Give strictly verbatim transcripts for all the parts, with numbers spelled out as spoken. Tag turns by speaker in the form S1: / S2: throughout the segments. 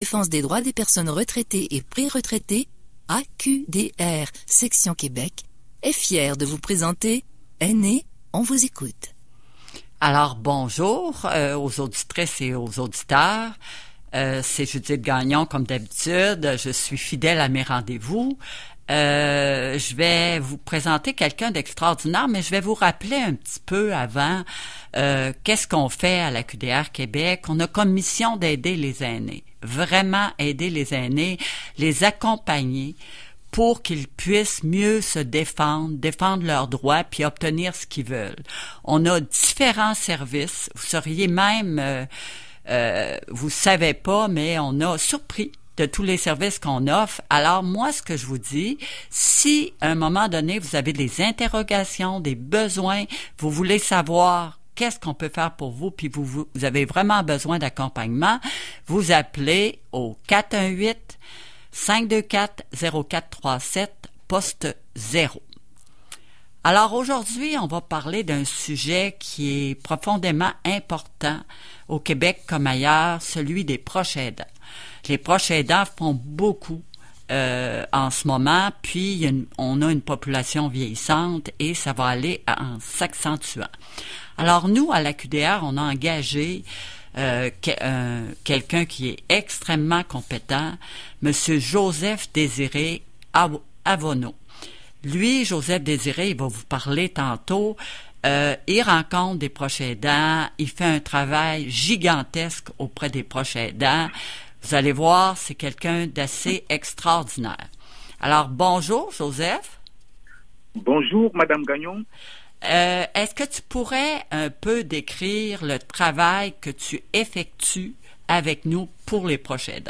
S1: défense des droits des personnes retraitées et pré-retraitées, A Q D R, section Québec, est fière de vous présenter Aînés, on vous écoute.
S2: Alors, bonjour euh, aux auditrices et aux auditeurs. Euh, c'est Judith Gagnon, comme d'habitude. Je suis fidèle à mes rendez-vous. Euh, je vais vous présenter quelqu'un d'extraordinaire, mais je vais vous rappeler un petit peu avant euh, qu'est-ce qu'on fait à la Q D R Québec. On a comme mission d'aider les aînés, vraiment aider les aînés, les accompagner pour qu'ils puissent mieux se défendre, défendre leurs droits puis obtenir ce qu'ils veulent. On a différents services. Vous seriez même, euh, euh, vous savez pas, mais on a surpris de tous les services qu'on offre. Alors, moi, ce que je vous dis, si à un moment donné, vous avez des interrogations, des besoins, vous voulez savoir qu'est-ce qu'on peut faire pour vous, puis vous, vous avez vraiment besoin d'accompagnement, vous appelez au quatre un huit, cinq deux quatre, zéro quatre trois sept, poste zéro. Alors, aujourd'hui, on va parler d'un sujet qui est profondément important au Québec comme ailleurs, celui des proches aidants. Les proches aidants font beaucoup euh, en ce moment, puis il y a une, on a une population vieillissante et ça va aller en s'accentuant. Alors nous, à la Q D R, on a engagé euh, que, euh, quelqu'un qui est extrêmement compétent, M. Joseph Désiré Avonneau. Lui, Joseph Désiré, il va vous parler tantôt. Euh, il rencontre des proches aidants, il fait un travail gigantesque auprès des proches aidants. Vous allez voir, c'est quelqu'un d'assez extraordinaire. Alors, bonjour, Joseph.
S3: Bonjour, Madame Gagnon.
S2: Euh, est-ce que tu pourrais un peu décrire le travail que tu effectues avec nous pour les proches aidants?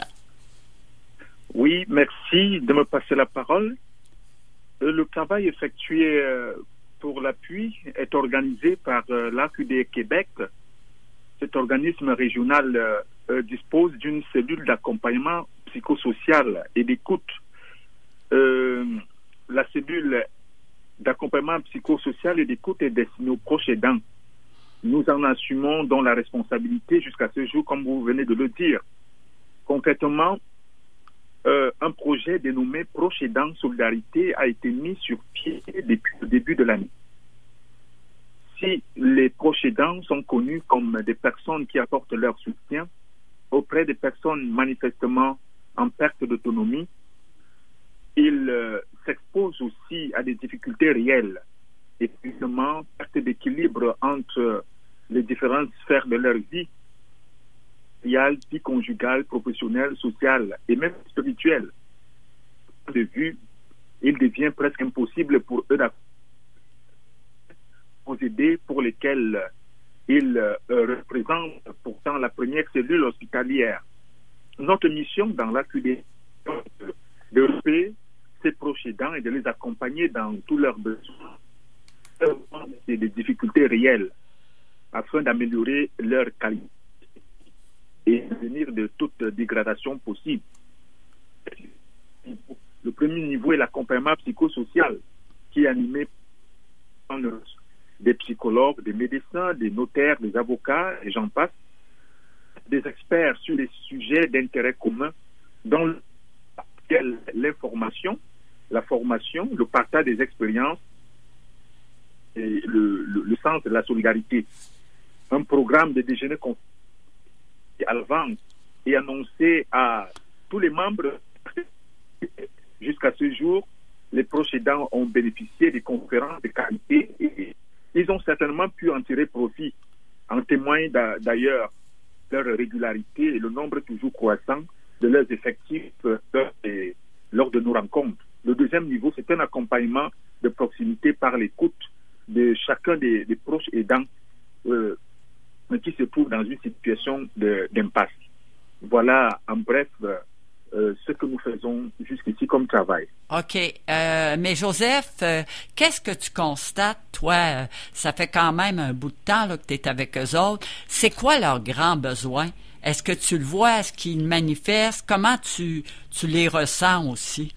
S3: Oui, merci de me passer la parole. Le travail effectué pour l'appui est organisé par l'A Q D R Québec. Cet organisme régional euh, dispose d'une cellule d'accompagnement psychosocial et d'écoute. Euh, la cellule d'accompagnement psychosocial et d'écoute est destinée aux proches aidants. Nous en assumons donc la responsabilité jusqu'à ce jour, comme vous venez de le dire. Concrètement, euh, un projet dénommé Proches aidants Solidarité a été mis sur pied depuis le début de l'année. Si les proches aidants sont connus comme des personnes qui apportent leur soutien auprès des personnes manifestement en perte d'autonomie, ils euh, s'exposent aussi à des difficultés réelles, épuisement, perte d'équilibre entre les différentes sphères de leur vie, sociale, vie conjugale, professionnelle, sociale et même spirituelle. De vue, il devient presque impossible pour eux d'accompagner aux aidés pour lesquels ils euh, représentent pourtant la première cellule hospitalière. Notre mission dans l'A Q D R est de repérer ces proches aidants et de les accompagner dans tous leurs besoins et des difficultés réelles afin d'améliorer leur qualité et prévenir de toute dégradation possible. Le premier niveau est l'accompagnement psychosocial qui est animé par des psychologues, des médecins, des notaires, des avocats, et j'en passe, des experts sur les sujets d'intérêt commun dans lequel l'information, la formation, le partage des expériences et le, le, le sens de la solidarité. Un programme de déjeuner à la vente et annoncé à tous les membres. Jusqu'à ce jour, les proches aidants ont bénéficié des conférences de qualité et ils ont certainement pu en tirer profit. En témoigne d'ailleurs leur régularité et le nombre toujours croissant de leurs effectifs lors de nos rencontres. Le deuxième niveau, c'est un accompagnement de proximité par l'écoute de chacun des, des proches aidants euh, qui se trouvent dans une situation d'impasse. Voilà en bref euh, ce que nous faisons jusqu'ici comme travail.
S2: OK. Euh, mais Joseph, euh, qu'est-ce que tu constates, toi? Euh, ça fait quand même un bout de temps là, que tu es avec eux autres. C'est quoi leurs grands besoins? Est-ce que tu le vois? Est-ce qu'ils manifestent? Comment tu, tu les ressens aussi?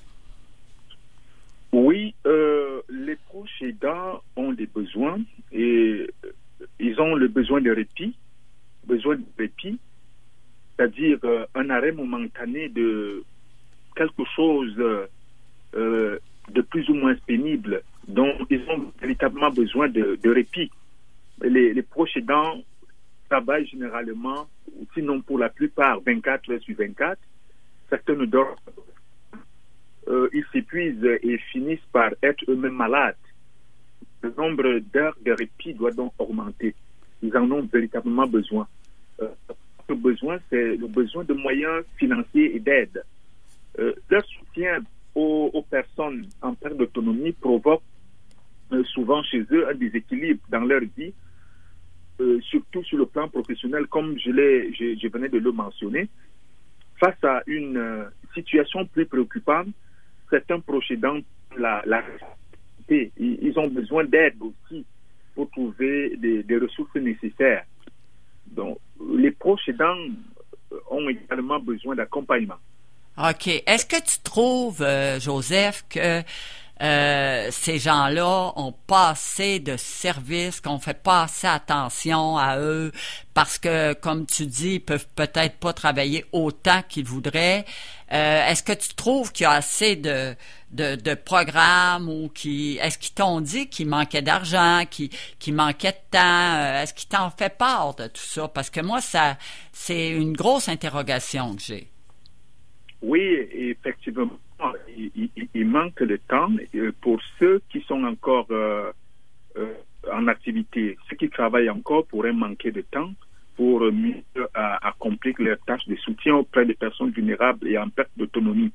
S3: Oui, euh, les proches aidants ont des besoins et ils ont le besoin de répit, besoin de répit, c'est-à-dire euh, un arrêt momentané de quelque chose euh, euh, de plus ou moins pénible, dont ils ont véritablement besoin de, de répit. Les, les proches aidants travaillent généralement, sinon pour la plupart, vingt-quatre heures sur vingt-quatre. Certains ne dorment pas. Euh, ils s'épuisent et finissent par être eux-mêmes malades. Le nombre d'heures de répit doit donc augmenter. Ils en ont véritablement besoin. Euh, le besoin, c'est le besoin de moyens financiers et d'aide. Euh, leur soutien aux, aux personnes en perte d'autonomie provoque euh, souvent chez eux un déséquilibre dans leur vie, euh, surtout sur le plan professionnel, comme je, l'ai, je, je venais de le mentionner. Face à une euh, situation plus préoccupante, certains proches aidants, la, la ils, ils ont besoin d'aide aussi pour trouver des, des ressources nécessaires. Donc, les proches aidants ont également besoin d'accompagnement.
S2: OK. Est-ce que tu trouves, euh, Joseph, que euh, ces gens-là ont pas assez de services, qu'on fait pas assez attention à eux, parce que, comme tu dis, ils peuvent peut-être pas travailler autant qu'ils voudraient? Euh, est-ce que tu trouves qu'il y a assez de, de, de programmes ou qui, est-ce qu'ils t'ont dit qu'il manquait d'argent, qu'il, qu'il manquait de temps? Est-ce qu'ils t'en fait part de tout ça? Parce que moi, ça, c'est une grosse interrogation que j'ai.
S3: Oui, effectivement, il, il, il manque de temps pour ceux qui sont encore euh, euh, en activité. Ceux qui travaillent encore pourraient manquer de temps pour mieux euh, accomplir leurs tâches de soutien auprès des personnes vulnérables et en perte d'autonomie.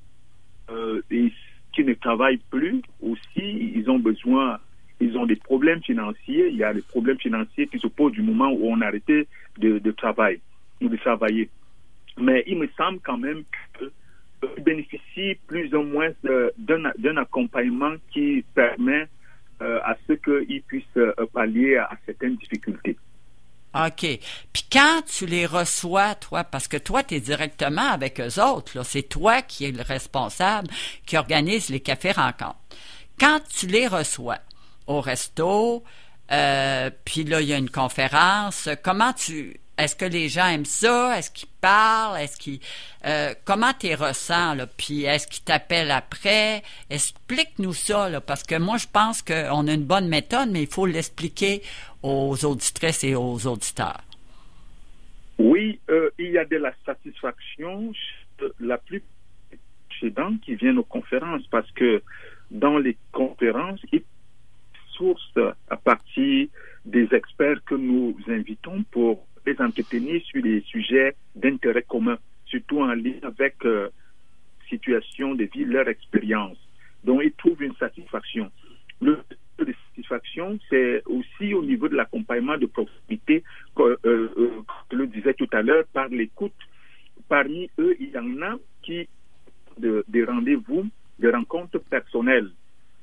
S3: Euh, et qui ne travaillent plus aussi, ils ont besoin, ils ont des problèmes financiers. Il y a des problèmes financiers qui se posent du moment où on a arrêté de, de travailler ou de travailler. Mais il me semble quand même qu'ils bénéficient plus ou moins d'un, d'un accompagnement qui permet euh, à ce qu'ils puissent euh, pallier à certaines difficultés.
S2: OK. Puis quand tu les reçois, toi, parce que toi, tu es directement avec eux autres, là, c'est toi qui es le responsable, qui organise les cafés rencontres. Quand tu les reçois au resto, euh, puis là, il y a une conférence, comment tu... Est-ce que les gens aiment ça? Est-ce qu'ils parlent? Est-ce qu'ils... Euh, comment tu les ressens, là? Puis est-ce qu'ils t'appellent après? Explique-nous ça, là, parce que moi, je pense qu'on a une bonne méthode, mais il faut l'expliquer aux auditrices et aux auditeurs.
S3: Oui, euh, il y a de la satisfaction chez la plupart des aidants qui viennent aux conférences, parce que dans les conférences, ils sourcent à partir des experts que nous invitons pour les entretenir sur des sujets d'intérêt commun, surtout en lien avec euh, situation de vie, leur expérience. Donc, ils trouvent une satisfaction. Le de satisfaction, c'est aussi au niveau de l'accompagnement de proximité, que euh, euh, je le disais tout à l'heure, par l'écoute. Parmi eux, il y en a qui de, des rendez-vous, des rencontres personnelles.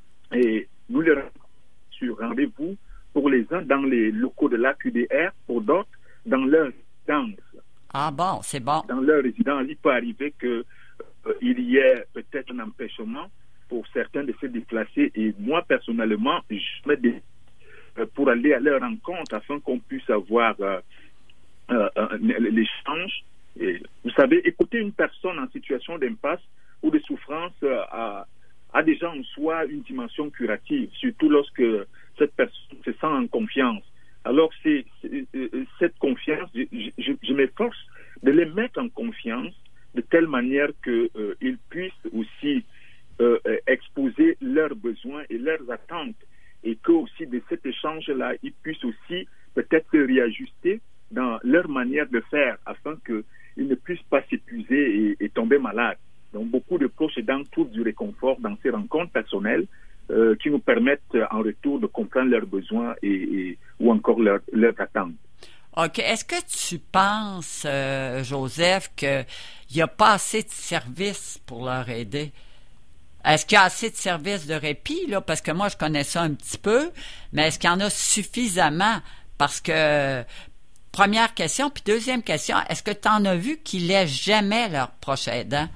S3: Et nous les rencontrons sur rendez-vous pour les uns dans les locaux de l'A Q D R, pour d'autres dans leur résidence.
S2: Ah bon, c'est bon.
S3: Dans leur résidence, il peut arriver qu'il euh, y ait peut-être un empêchement pour certains de se déplacer. Et moi, personnellement, je me dé... euh, pour aller à leur rencontre afin qu'on puisse avoir euh, euh, euh, l'échange. Et, vous savez, écouter une personne en situation d'impasse ou de souffrance euh, a, a déjà en soi une dimension curative, surtout lorsque cette personne se sent en confiance. Alors, c'est, c'est, cette confiance, je, je, je m'efforce de les mettre en confiance de telle manière qu'ils euh, puissent aussi euh, exposer leurs besoins et leurs attentes, et que aussi de cet échange-là, ils puissent aussi peut-être se réajuster dans leur manière de faire afin qu'ils ne puissent pas s'épuiser et, et tomber malades. Donc, beaucoup de proches aidants trouvent du réconfort dans ces rencontres personnelles Euh, qui nous permettent euh, en retour de comprendre leurs besoins et, et ou encore leurs leurs attentes.
S2: OK. Est-ce que tu penses, euh, Joseph, qu'il n'y a pas assez de services pour leur aider? Est-ce qu'il y a assez de services de répit, là? Parce que moi, je connais ça un petit peu, mais est-ce qu'il y en a suffisamment? Parce que, première question, puis deuxième question, est-ce que tu en as vu qui laissent jamais leur proche aidant?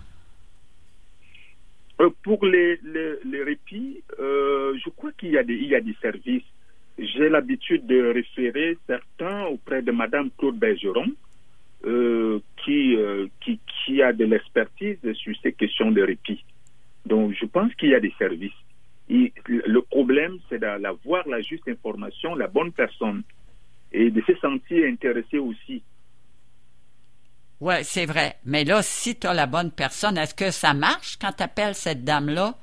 S3: Pour les, les, les répits, euh, je crois qu'il y a des, il y a des services. J'ai l'habitude de référer certains auprès de Madame Claude Bergeron, euh, qui, euh, qui, qui a de l'expertise sur ces questions de répit. Donc, je pense qu'il y a des services. Et le problème, c'est d'avoir la juste information, la bonne personne, et de se sentir intéressé aussi.
S2: Oui, c'est vrai. Mais là, si tu as la bonne personne, est-ce que ça marche quand tu appelles cette dame-là?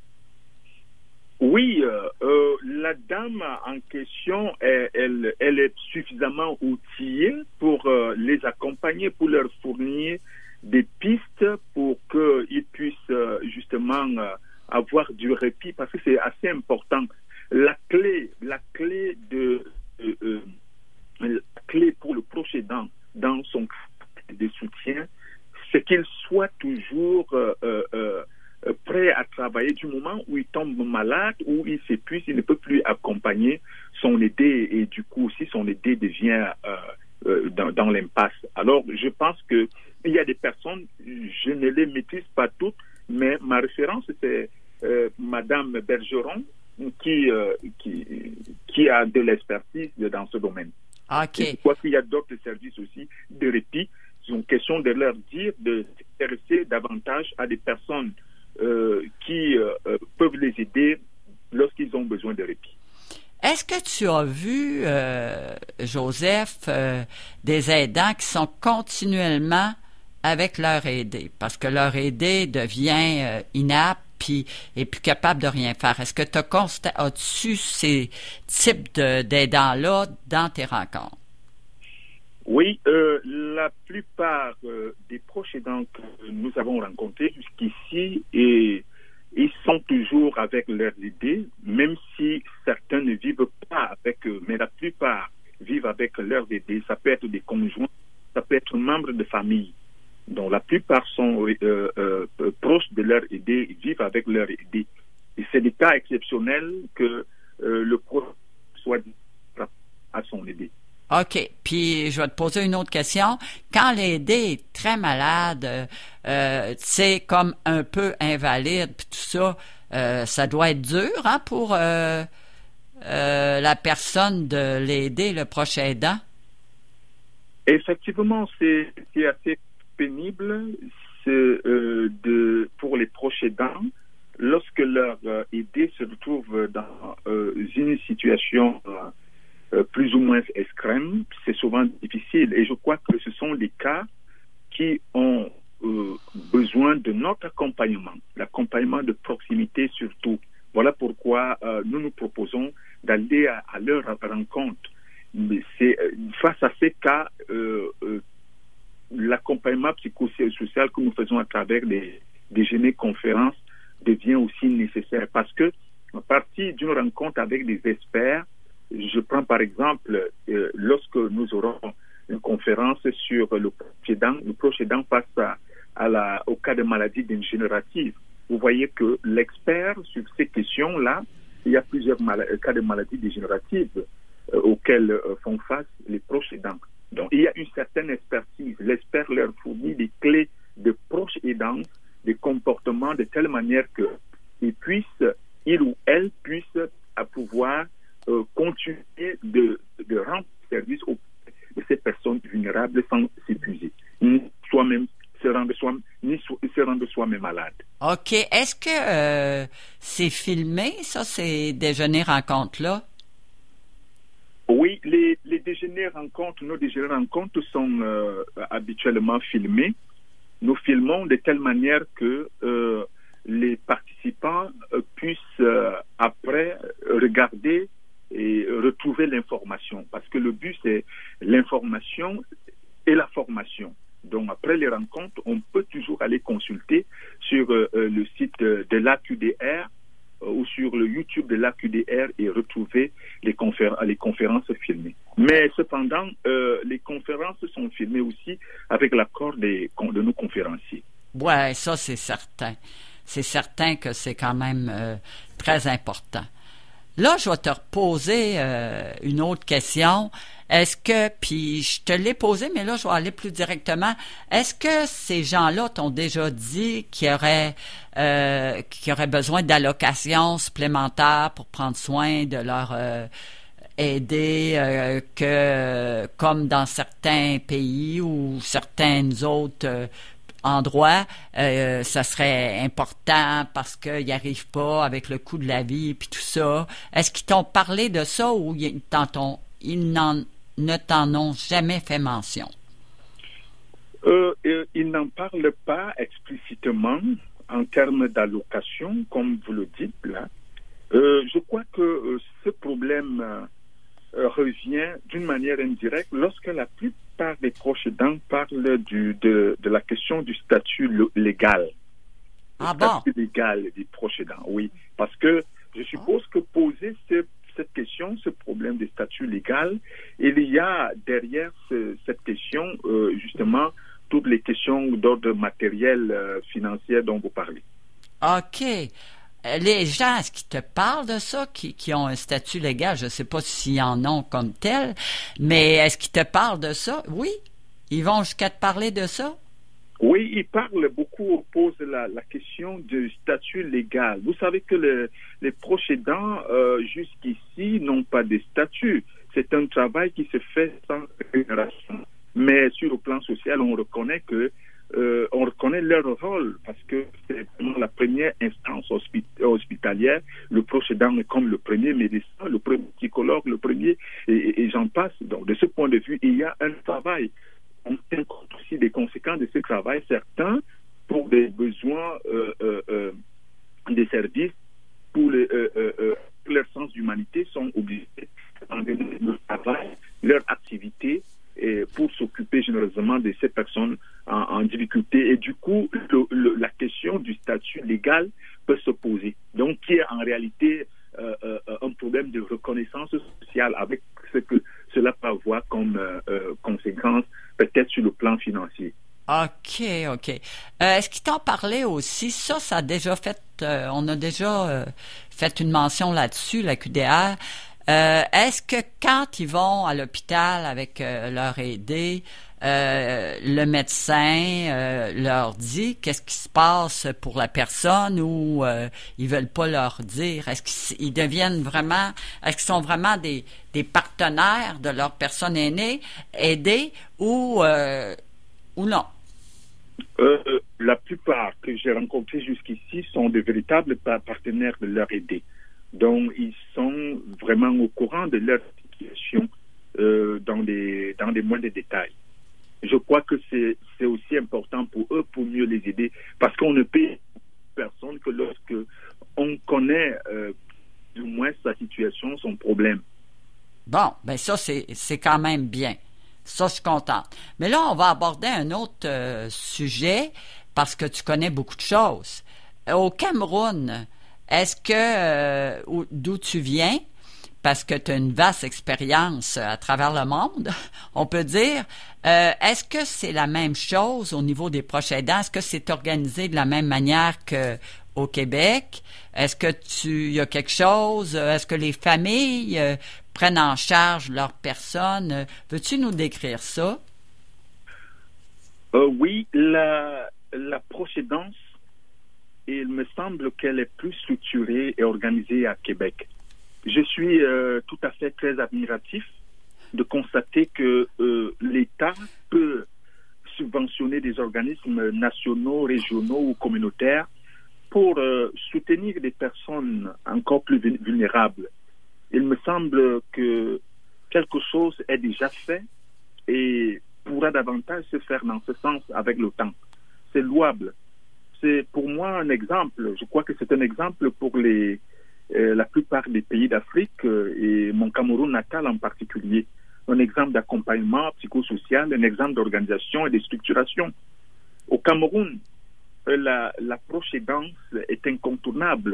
S3: Oui, euh, euh, la dame en question, elle, elle, elle est suffisamment outillée pour euh, les accompagner, pour leur fournir des pistes pour qu'ils puissent euh, justement euh, avoir du répit, parce que c'est assez important. La clé, la clé de euh, euh, la clé pour le proche aidant dans son de soutien, c'est qu'il soit toujours euh, euh, prêt à travailler du moment où il tombe malade, où il s'épuise, il ne peut plus accompagner son aidé et du coup aussi son aidé devient euh, euh, dans, dans l'impasse. Alors je pense que il y a des personnes, je ne les maîtrise pas toutes, mais ma référence c'est euh, Madame Bergeron qui, euh, qui qui a de l'expertise dans ce domaine.
S2: Ok.
S3: Et je crois qu'il y a d'autres services aussi de répit. C'est une question de leur dire de s'intéresser davantage à des personnes euh, qui euh, peuvent les aider lorsqu'ils ont besoin de répit.
S2: Est-ce que tu as vu, euh, Joseph, euh, des aidants qui sont continuellement avec leur aidé, parce que leur aidé devient euh, inapte puis est plus capable de rien faire? Est-ce que tu as constaté, as-tu ces types de, d'aidants-là dans tes rencontres?
S3: Oui, euh, la plupart euh, des proches aidants que nous avons rencontrés jusqu'ici, et ils sont toujours avec leurs aidés, même si certains ne vivent pas avec eux, mais la plupart vivent avec leurs aidés. Ça peut être des conjoints, ça peut être membres de famille. Donc la plupart sont euh, euh, proches de leurs aidés, ils vivent avec leurs aidés. Et c'est des cas exceptionnels que euh, le proche soit à son aidé.
S2: OK. Puis, je vais te poser une autre question. Quand l'aidé est très malade, euh, tu sais, comme un peu invalide, puis tout ça, euh, ça doit être dur, hein, pour euh, euh, la personne de l'aider, le proche aidant?
S3: Effectivement, c'est, c'est assez pénible c'est, euh, de, pour les proches aidants lorsque leur euh, aidé se retrouve dans euh, une situation euh, Euh, plus ou moins extrême, c'est souvent difficile. Et je crois que ce sont les cas qui ont euh, besoin de notre accompagnement, l'accompagnement de proximité surtout. Voilà pourquoi euh, nous nous proposons d'aller à, à leur rencontre. Mais c'est, face à ces cas, euh, euh, l'accompagnement psychosocial que nous faisons à travers des déjeuners conférences devient aussi nécessaire, parce que à partir d'une rencontre avec des experts, je prends par exemple, euh, lorsque nous aurons une conférence sur le proche aidant, le proche aidant face à, à la, au cas de maladie dégénérative. Vous voyez que l'expert sur ces questions-là, il y a plusieurs mal- cas de maladies dégénératives euh, auxquels euh, font face les proches aidants. Donc il y a une certaine expertise. L'expert leur fournit des clés de proches aidants, des comportements de telle manière que ils puissent, il ou elle puisse à pouvoir Euh, continuer de, de rendre service auprès de ces personnes vulnérables sans s'épuiser, ni soi-même se rendre soi, ni so, se rendre soi-même malade.
S2: OK. Est-ce que euh, c'est filmé, ça, ces déjeuners-rencontres-là?
S3: Oui, les, les déjeuners-rencontres, nos déjeuners-rencontres sont euh, habituellement filmés. Nous filmons de telle manière que euh, les participants euh, puissent euh, après regarder et retrouver l'information, parce que le but c'est l'information et la formation. Donc après les rencontres, on peut toujours aller consulter sur euh, le site de l'A Q D R euh, ou sur le YouTube de l'A Q D R et retrouver les, conféren- les conférences filmées. Mais cependant, euh, les conférences sont filmées aussi avec l'accord des, de nos conférenciers.
S2: Ouais, ça c'est certain. C'est certain que c'est quand même euh, très important. Là, je vais te reposer euh, une autre question. Est-ce que, puis je te l'ai posé, mais là, je vais aller plus directement. Est-ce que ces gens-là t'ont déjà dit qu'ils auraient, euh, qu'ils auraient besoin d'allocations supplémentaires pour prendre soin de leur euh, aider euh, que, comme dans certains pays ou certaines autres euh, endroits, euh, ça serait important parce qu'ils n'y arrivent pas avec le coût de la vie et puis tout ça. Est-ce qu'ils t'ont parlé de ça ou ils, t'en, ils n'en, ne t'en ont jamais fait mention?
S3: Euh, euh, ils n'en parlent pas explicitement en termes d'allocation, comme vous le dites là. Euh, je crois que euh, ce problème euh, revient d'une manière indirecte lorsque la plupart des proches aidants parlent du, de, de la question du statut légal.
S2: Ah
S3: le
S2: bon?
S3: statut légal des proches aidants, oui. Parce que je suppose que poser ce, cette question, ce problème de statut légal, il y a derrière ce, cette question, euh, justement, toutes les questions d'ordre matériel, euh, financier dont vous parlez.
S2: OK. Les gens, est-ce qu'ils te parlent de ça, qui, qui ont un statut légal? Je ne sais pas s'ils en ont comme tel, mais est-ce qu'ils te parlent de ça? Oui? Ils vont jusqu'à te parler de ça?
S3: Oui, ils parlent beaucoup, posent la, la question du statut légal. Vous savez que le, les proches aidants, euh, jusqu'ici, n'ont pas de statut. C'est un travail qui se fait sans rémunération. Mais sur le plan social, on reconnaît que euh, on reconnaît leur rôle parce que c'est vraiment la première instance hospit- hospitalière. Le proche aidant est comme le premier médecin, le premier psychologue, le premier, et, et, et j'en passe. Donc, de ce point de vue, il y a un travail. On tient compte aussi des conséquences de ce travail. Certains, pour des besoins euh, euh, euh, des services, pour, les, euh, euh, euh, pour leur sens d'humanité, sont obligés d'abandonner leur travail, leur activité, et pour s'occuper généreusement de ces personnes en, en difficulté. Et du coup, le, le, la question du statut légal peut se poser. Donc, qui est en réalité euh, euh, un problème de reconnaissance sociale avec ce que cela peut avoir comme euh, euh, conséquence, peut-être sur le plan financier.
S2: OK, OK. Euh, est-ce qu'ils t'ont parlé aussi? Ça, ça a déjà fait, euh, on a déjà euh, fait une mention là-dessus, la Q D R. Euh, est-ce que quand ils vont à l'hôpital avec euh, leur aidé, euh, le médecin euh, leur dit qu'est-ce qui se passe pour la personne ou euh, ils veulent pas leur dire? Est-ce qu'ils deviennent vraiment, est-ce qu'ils sont vraiment des, des partenaires de leur personne aînée, aidée ou, euh, ou non?
S3: Euh, la plupart que j'ai rencontrés jusqu'ici sont de véritables partenaires de leur aidé. Donc, ils sont vraiment au courant de leur situation euh, dans des dans des moindres détails. Je crois que c'est c'est aussi important pour eux pour mieux les aider parce qu'on ne paie personne que lorsque on connaît euh, du moins sa situation, son problème.
S2: Bon, ben ça c'est c'est quand même bien. Ça, je suis contente. Mais là, on va aborder un autre euh, sujet parce que tu connais beaucoup de choses. Au Cameroun, est-ce que, euh, d'où tu viens, parce que tu as une vaste expérience à travers le monde, on peut dire, euh, est-ce que c'est la même chose au niveau des proches aidants? Est-ce que c'est organisé de la même manière qu'au Québec? Est-ce que tu y a quelque chose? Est-ce que les familles euh, prennent en charge leurs personnes? Veux-tu nous décrire ça?
S3: Euh, oui, la, la proche aidance, il me semble qu'elle est plus structurée et organisée à Québec. Je suis euh, tout à fait très admiratif de constater que euh, l'État peut subventionner des organismes nationaux, régionaux ou communautaires pour euh, soutenir des personnes encore plus vulnérables. Il me semble que quelque chose est déjà fait et pourra davantage se faire dans ce sens avec le temps. C'est louable. C'est pour moi un exemple. Je crois que c'est un exemple pour les, euh, la plupart des pays d'Afrique euh, et mon Cameroun natal en particulier. Un exemple d'accompagnement psychosocial, un exemple d'organisation et de structuration. Au Cameroun, euh, la, l'approche aidance est incontournable.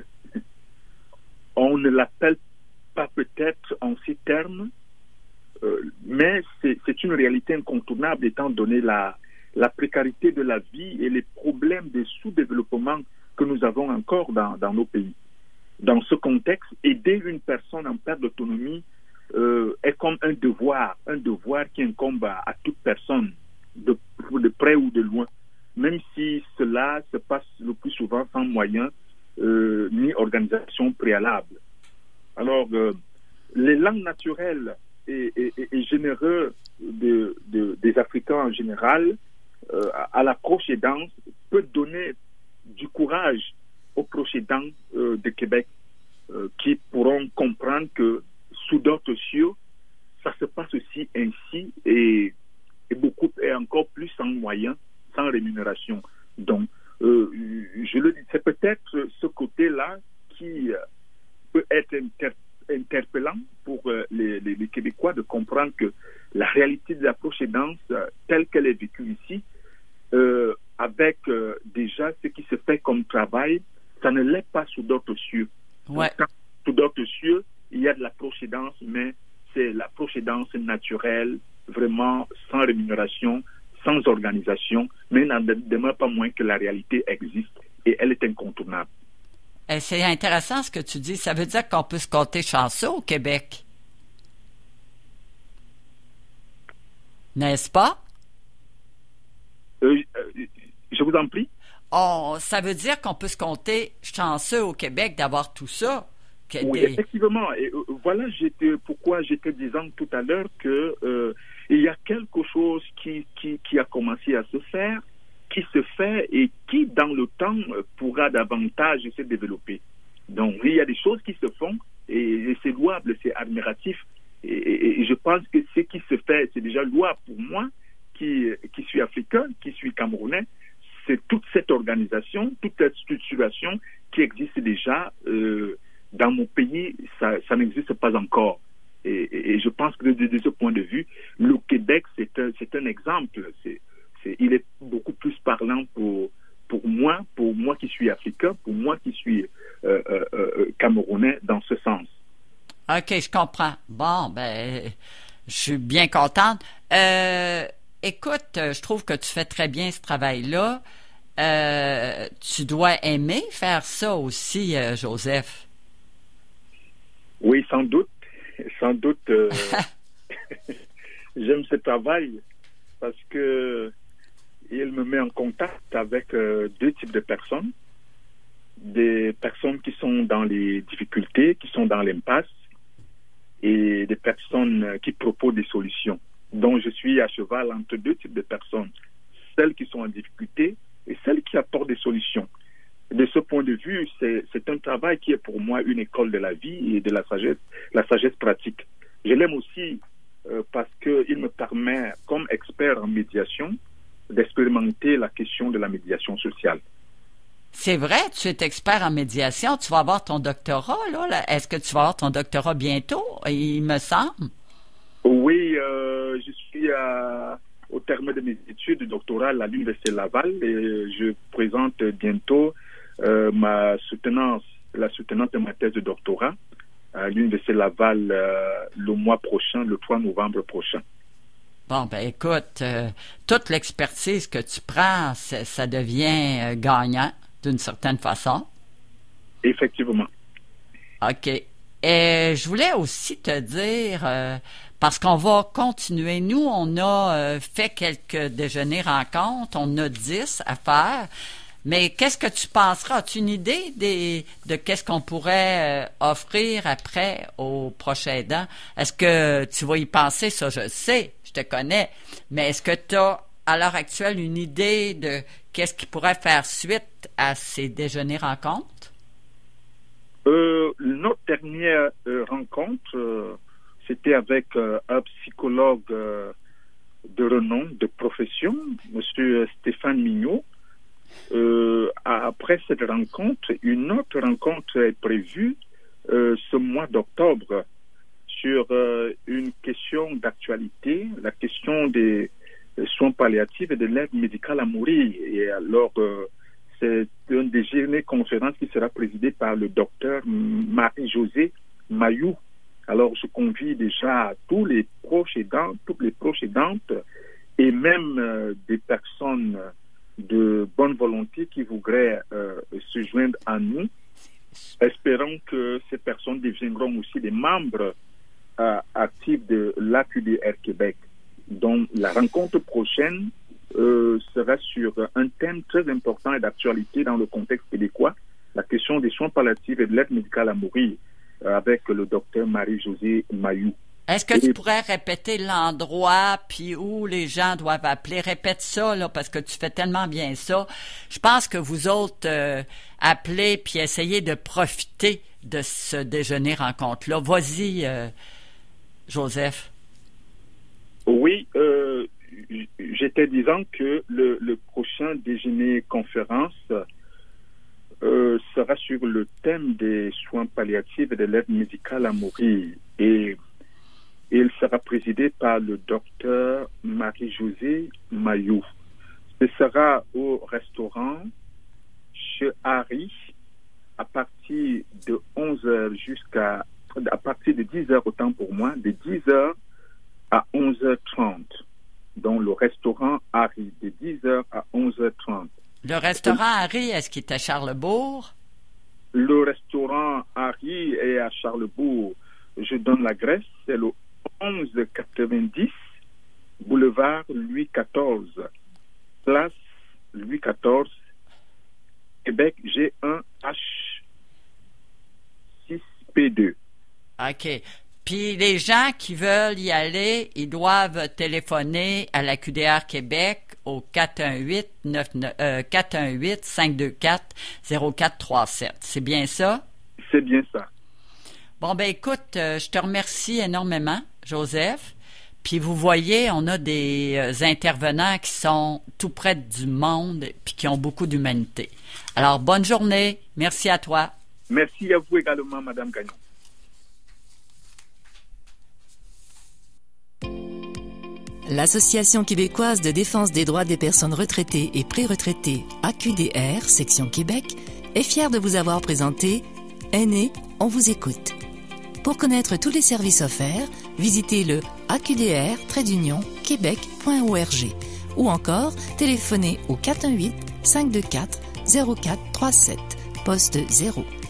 S3: On ne l'appelle pas peut-être en ces termes, euh, mais c'est, c'est une réalité incontournable étant donné la la précarité de la vie et les problèmes de sous-développement que nous avons encore dans, dans nos pays. Dans ce contexte, aider une personne en perte d'autonomie euh, est comme un devoir, un devoir qui incombe à, à toute personne, de, de près ou de loin, même si cela se passe le plus souvent sans moyens euh, ni organisation préalable. Alors, euh, l'élan naturel et, et, et généreux de, de, des Africains en général euh, à la proche aidance peut donner du courage aux proches aidants euh, de Québec euh, qui pourront comprendre que sous d'autres cieux, ça se passe aussi ainsi et, et beaucoup et encore plus sans moyens, sans rémunération. Donc, euh, je le dis, c'est peut-être ce côté-là qui euh, peut être inter interpellant pour euh, les, les, les Québécois de comprendre que la réalité de la proche aidance euh, telle qu'elle est vécue ici, euh, avec euh, déjà ce qui se fait comme travail, ça ne l'est pas sous d'autres cieux.
S2: Ouais.
S3: Donc, sous d'autres cieux, il y a de la proche aidance, mais c'est la proche aidance naturelle, vraiment sans rémunération, sans organisation, mais il n'en demeure pas moins que la réalité existe et elle est incontournable.
S2: Et c'est intéressant ce que tu dis. Ça veut dire qu'on peut se compter chanceux au Québec. N'est-ce pas?
S3: Euh, euh, je vous en prie.
S2: Oh, ça veut dire qu'on peut se compter chanceux au Québec d'avoir tout ça.
S3: Oui,
S2: des...
S3: effectivement. Et euh, voilà j'étais, pourquoi j'étais disant tout à l'heure que euh, il y a quelque chose qui, qui, qui a commencé à se faire, qui se fait et qui, dans le temps, pourra davantage se développer. Donc, il y a des choses qui se font et, et c'est louable, c'est admiratif. Et, et, et je pense que ce qui se fait, c'est déjà louable pour moi, qui, qui suis africain, qui suis camerounais. C'est toute cette organisation, toute cette structuration qui existe déjà euh, dans mon pays, ça, ça n'existe pas encore. Et, et, et je pense que de, de ce point de vue, le Québec, c'est un, c'est un exemple. C'est, c'est, il est beaucoup plus parlant pour, pour moi, pour moi qui suis africain, pour moi qui suis euh, euh, euh, camerounais dans ce sens.
S2: OK, je comprends. Bon, ben, je suis bien contente. Euh, écoute, je trouve que tu fais très bien ce travail-là. Euh, tu dois aimer faire ça aussi, euh, Joseph.
S3: Oui, sans doute. Sans doute, euh, j'aime ce travail parce que il me met en contact avec euh, deux types de personnes. Des personnes qui sont dans les difficultés, qui sont dans l'impasse, et des personnes qui proposent des solutions. Donc, je suis à cheval entre deux types de personnes, celles qui sont en difficulté et celles qui apportent des solutions. De ce point de vue, c'est, c'est un travail qui est pour moi une école de la vie et de la sagesse, la sagesse pratique. Je l'aime aussi euh, parce qu'il me permet, comme expert en médiation, d'expérimenter la question de la médiation sociale.
S2: C'est vrai, tu es expert en médiation. Tu vas avoir ton doctorat, là. là. Est-ce que tu vas avoir ton doctorat bientôt, il me semble?
S3: Oui, euh, je suis à... au terme de mes études doctorales à l'Université Laval et je présente bientôt euh, ma soutenance, la soutenance de ma thèse de doctorat à l'Université Laval euh, le mois prochain, le trois novembre prochain.
S2: Bon, ben écoute, euh, toute l'expertise que tu prends, ça devient euh, gagnant d'une certaine façon.
S3: Effectivement.
S2: OK. Et je voulais aussi te dire... Euh, Parce qu'on va continuer. Nous, on a euh, fait quelques déjeuners rencontres. On a dix à faire. Mais qu'est-ce que tu penseras? As-tu une idée des, de qu'est-ce qu'on pourrait euh, offrir après aux prochains aidants? Est-ce que tu vas y penser? Ça, je sais, je te connais. Mais est-ce que tu as, à l'heure actuelle, une idée de qu'est-ce qui pourrait faire suite à ces déjeuners rencontres?
S3: Euh, notre dernière euh, rencontre... Euh... C'était avec euh, un psychologue euh, de renom, de profession, M. Stéphane Mignot. Euh, après cette rencontre, une autre rencontre est prévue euh, ce mois d'octobre sur euh, une question d'actualité, la question des, des soins palliatifs et de l'aide médicale à mourir. Et alors, euh, c'est une déjeuner conférence qui sera présidée par le docteur Marie-Josée Mayou. Alors, je convie déjà tous les proches aidants, toutes les proches aidantes et même euh, des personnes de bonne volonté qui voudraient euh, se joindre à nous, espérons que ces personnes deviendront aussi des membres euh, actifs de l'A Q D R Québec. Donc, la rencontre prochaine euh, sera sur un thème très important et d'actualité dans le contexte québécois, la question des soins palliatifs et de l'aide médicale à mourir. avec le docteur Marie-Josée Mayou.
S2: Est-ce que tu pourrais répéter l'endroit puis où les gens doivent appeler? Répète ça, là, parce que tu fais tellement bien ça. Je pense que vous autres, euh, appelez puis essayez de profiter de ce déjeuner-rencontre-là. Vas-y, euh, Joseph.
S3: Oui, euh, j'étais disant que le, le prochain déjeuner-conférence euh, sera sur le thème des soins palliatifs et de l'aide médicale à mourir. Et il sera présidé par le docteur Marie-Josée Mayou. Ce sera au restaurant chez Harry à partir de onze heures jusqu'à, à partir de dix heures autant pour moi, de dix heures à onze heures trente. Donc le restaurant Harry, de dix heures à onze heures trente.
S2: Le restaurant Harry, est-ce qu'il est à Charlesbourg?
S3: Le restaurant Harry est à Charlesbourg. Je donne l'adresse, c'est le onze quatre-vingt-dix, boulevard Louis quatorze, place Louis quatorze, Québec G un H six P deux.
S2: OK. Puis les gens qui veulent y aller, ils doivent téléphoner à la Q D R Québec au quatre un huit, cinq deux quatre, zéro quatre trois sept. C'est bien ça?
S3: C'est bien ça.
S2: Bon, ben écoute, euh, je te remercie énormément, Joseph. Puis vous voyez, on a des euh, intervenants qui sont tout près du monde puis qui ont beaucoup d'humanité. Alors, bonne journée. Merci à toi.
S3: Merci à vous également, Madame Gagnon.
S1: L'Association québécoise de défense des droits des personnes retraitées et pré-retraitées, A Q D R, section Québec, est fière de vous avoir présenté « Aînés, on vous écoute ». Pour connaître tous les services offerts, visitez le a q d r tiret québec point org ou encore téléphonez au quatre un huit, cinq deux quatre, zéro quatre trois sept, poste zéro.